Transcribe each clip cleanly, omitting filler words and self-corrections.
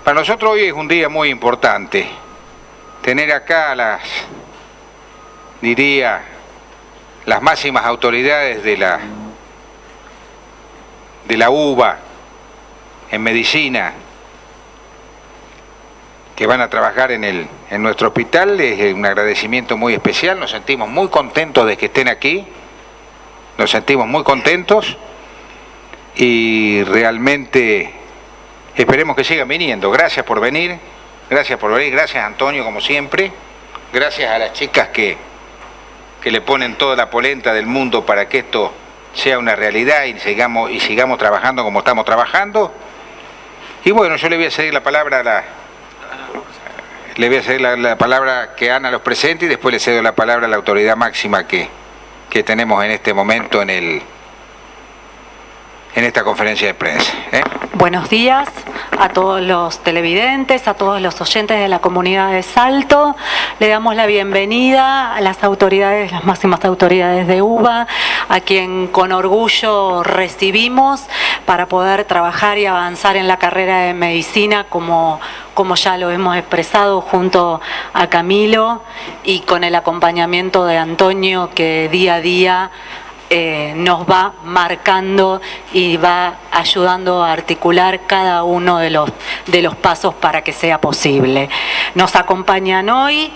Para nosotros hoy es un día muy importante. Tener acá a las máximas autoridades de la UBA en medicina, que van a trabajar en nuestro hospital, es un agradecimiento muy especial. Nos sentimos muy contentos de que estén aquí, nos sentimos muy contentos y realmente esperemos que sigan viniendo. Gracias por venir, gracias Antonio como siempre, gracias a las chicas que le ponen toda la polenta del mundo para que esto sea una realidad y sigamos trabajando como estamos trabajando. Y bueno, yo le voy a ceder la palabra la palabra que Ana los presente y después le cedo la palabra a la autoridad máxima que tenemos en este momento en esta conferencia de prensa. Buenos días a todos los televidentes, a todos los oyentes de la comunidad de Salto. Le damos la bienvenida a las autoridades, las máximas autoridades de UBA, a quien con orgullo recibimos para poder trabajar y avanzar en la carrera de medicina como ya lo hemos expresado junto a Camilo y con el acompañamiento de Antonio, que día a día nos va marcando y va ayudando a articular cada uno de los pasos para que sea posible. Nos acompañan hoy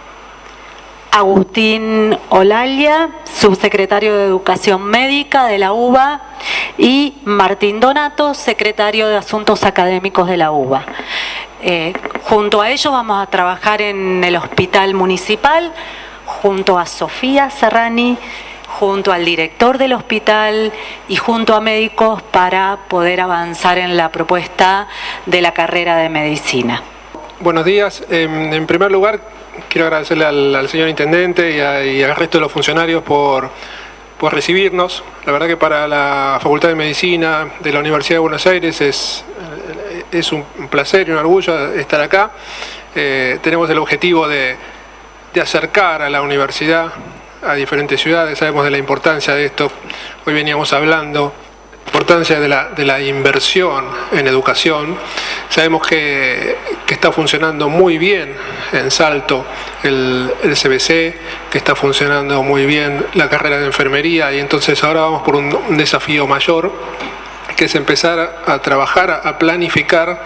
Agustín Olalia, subsecretario de Educación Médica de la UBA, y Martín Donato, secretario de Asuntos Académicos de la UBA. Junto a ellos vamos a trabajar en el hospital municipal, junto a Sofía Serrani, junto al director del hospital y junto a médicos para poder avanzar en la propuesta de la carrera de medicina. Buenos días. En primer lugar, quiero agradecerle al señor intendente y al resto de los funcionarios por recibirnos. La verdad que para la Facultad de Medicina de la Universidad de Buenos Aires es un placer y un orgullo estar acá. Tenemos el objetivo de acercar a la universidad a diferentes ciudades. Sabemos de la importancia de esto. Hoy veníamos hablando de la importancia de la inversión en educación. Sabemos que está funcionando muy bien en Salto el CBC, que está funcionando muy bien la carrera de enfermería, y entonces ahora vamos por un desafío mayor, que es empezar a trabajar, a planificar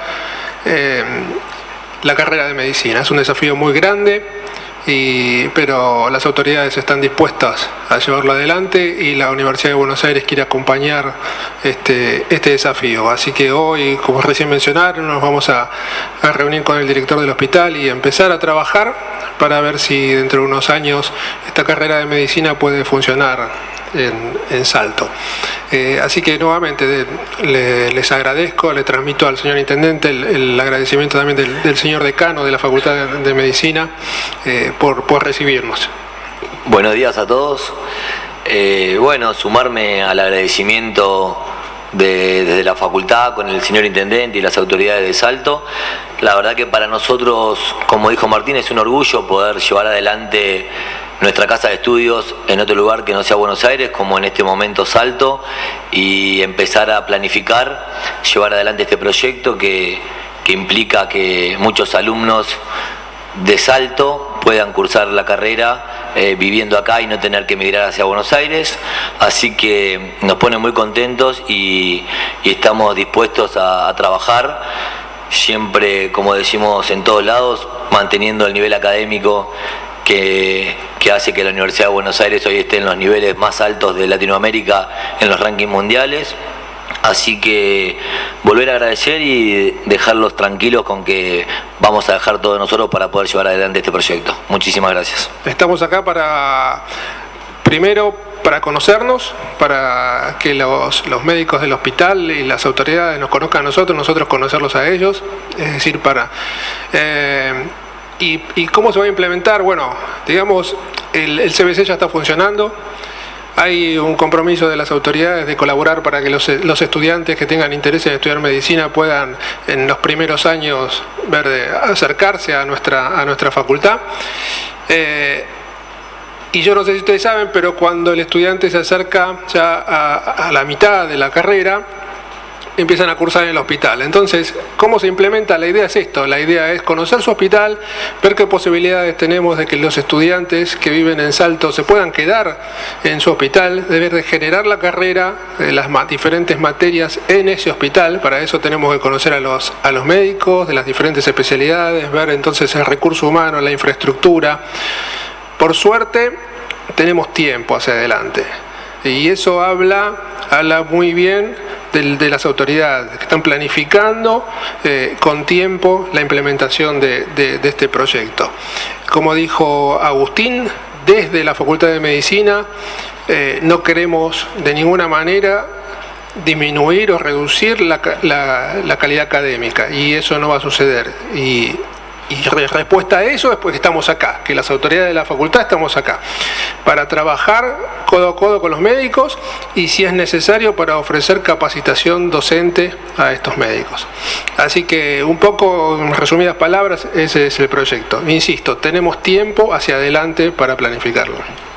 la carrera de medicina. Es un desafío muy grande, pero las autoridades están dispuestas a llevarlo adelante y la Universidad de Buenos Aires quiere acompañar este desafío. Así que hoy, como recién mencionaron, nos vamos a reunir con el director del hospital y empezar a trabajar para ver si dentro de unos años esta carrera de medicina puede funcionar en Salto. Así que nuevamente les agradezco, le transmito al señor intendente el agradecimiento también del señor decano de la Facultad de Medicina por recibirnos. Buenos días a todos. Bueno, sumarme al agradecimiento desde la facultad con el señor intendente y las autoridades de Salto. La verdad que para nosotros, como dijo Martín, es un orgullo poder llevar adelante nuestra casa de estudios en otro lugar que no sea Buenos Aires, como en este momento Salto, y empezar a planificar, llevar adelante este proyecto que implica que muchos alumnos de Salto puedan cursar la carrera viviendo acá y no tener que emigrar hacia Buenos Aires. Así que nos pone muy contentos y estamos dispuestos a trabajar, siempre, como decimos en todos lados, manteniendo el nivel académico que hace que la Universidad de Buenos Aires hoy esté en los niveles más altos de Latinoamérica en los rankings mundiales. Así que volver a agradecer y dejarlos tranquilos con que vamos a dejar todo nosotros para poder llevar adelante este proyecto. Muchísimas gracias. Estamos acá primero para conocernos, para que los médicos del hospital y las autoridades nos conozcan a nosotros conocerlos a ellos, es decir, ¿y cómo se va a implementar? Bueno, digamos, el CBC ya está funcionando. Hay un compromiso de las autoridades de colaborar para que los estudiantes que tengan interés en estudiar medicina puedan en los primeros años acercarse a nuestra facultad. Y yo no sé si ustedes saben, pero cuando el estudiante se acerca ya a la mitad de la carrera, empiezan a cursar en el hospital. Entonces, ¿cómo se implementa? La idea es esto, la idea es conocer su hospital, ver qué posibilidades tenemos de que los estudiantes que viven en Salto se puedan quedar en su hospital, de generar la carrera de las diferentes materias en ese hospital. Para eso tenemos que conocer a los médicos de las diferentes especialidades, ver entonces el recurso humano, la infraestructura. Por suerte, tenemos tiempo hacia adelante. Y eso habla muy bien de las autoridades que están planificando con tiempo la implementación de este proyecto. Como dijo Agustín, desde la Facultad de Medicina no queremos de ninguna manera disminuir o reducir la calidad académica, y eso no va a suceder. Y respuesta a eso es porque estamos acá, que las autoridades de la facultad estamos acá, para trabajar codo a codo con los médicos y, si es necesario, para ofrecer capacitación docente a estos médicos. Así que, un poco, en resumidas palabras, ese es el proyecto. Insisto, tenemos tiempo hacia adelante para planificarlo.